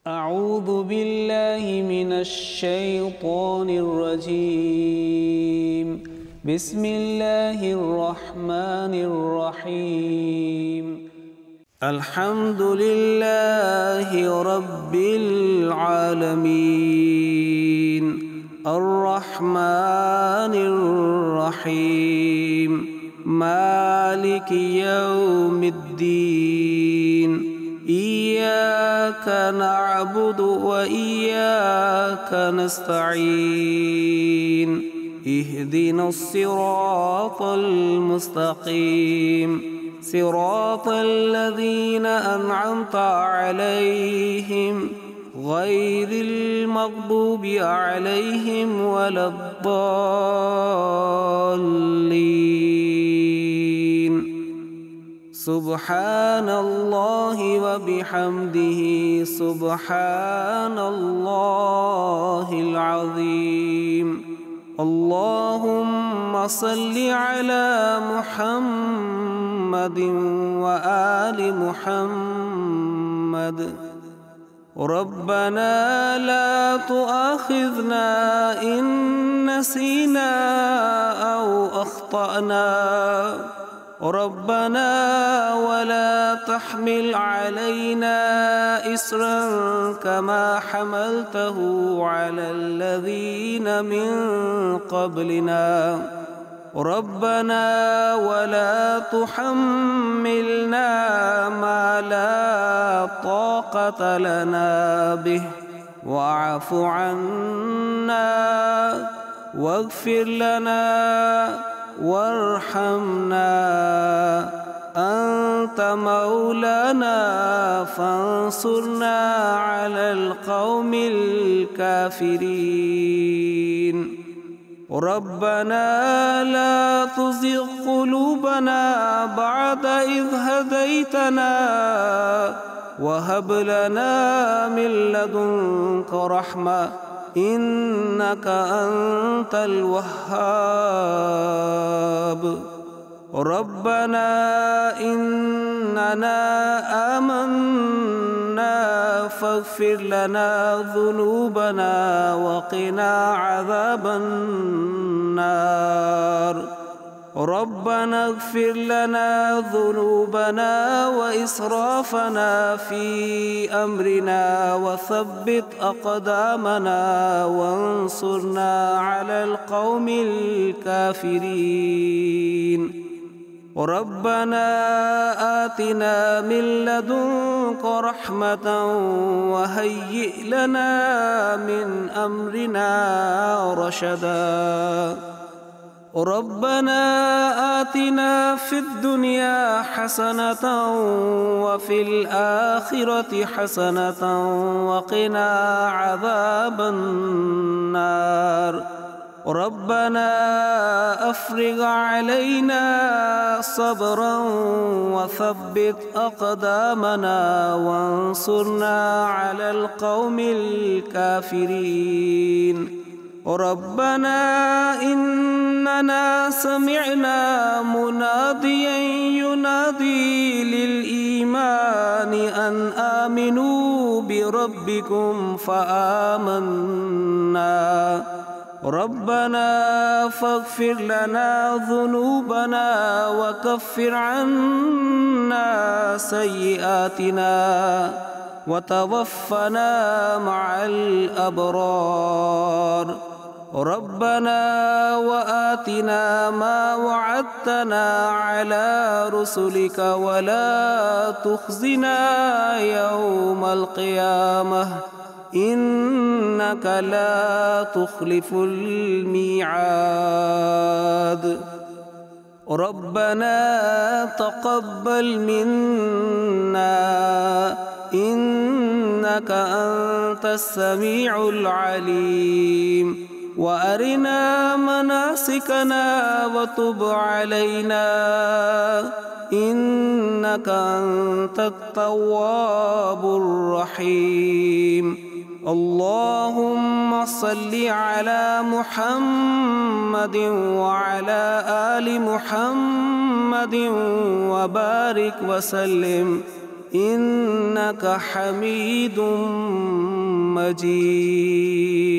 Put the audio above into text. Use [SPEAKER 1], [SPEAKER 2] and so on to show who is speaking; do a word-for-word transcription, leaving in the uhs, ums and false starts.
[SPEAKER 1] أعوذ بالله من الشيطان الرجيم. بسم الله الرحمن الرحيم. الحمد لله رب العالمين الرحمن الرحيم مالك يوم الدين. إياك نعبد وإياك نستعين. اهدنا الصراط المستقيم صراط الذين أنعمت عليهم غير المغضوب عليهم ولا الضالين. سبحان الله وبحمده سبحان الله العظيم. اللهم صل على محمد وآل محمد. ربنا لا تؤاخذنا إن نسينا أو أخطأنا. ربنا ولا تحمل علينا إصرا كما حملته على الذين من قبلنا. ربنا ولا تحملنا ما لا طاقة لنا به واعف عنا واغفر لنا وارحمنا. أنت مولانا فانصرنا على القوم الكافرين. ربنا لا تزغ قلوبنا بعد إذ هديتنا وهب لنا من لدنك رحمة إنك أنت الوهاب. ربنا إننا آمنا فاغفر لنا ذنوبنا وقنا عذاب النار. ربنا اغفر لنا ذنوبنا وإسرافنا في أمرنا وثبت أقدامنا وانصرنا على القوم الكافرين. ربنا آتنا من لدنك رحمة وهيئ لنا من أمرنا رشدا. ربنا آتنا في الدنيا حسنة وفي الآخرة حسنة وقنا عذاب النار. ربنا أفرغ علينا صبرا وثبت أقدامنا وانصرنا على القوم الكافرين. ربنا إننا سمعنا مناديا ينادي للإيمان أن آمنوا بربكم فآمنا. ربنا فاغفر لنا ذنوبنا وكفر عنا سيئاتنا وتوفنا مع الأبرار. ربنا وآتنا ما وعدتنا على رسلك ولا تخزنا يوم القيامة إنك لا تخلف الميعاد. ربنا تقبل منا إنك أنت السميع العليم وأرنا مناسكنا وتب علينا إنك أنت التواب الرحيم. اللهم صل على محمد وعلى آل محمد وبارك وسلم إنك حميد مجيد.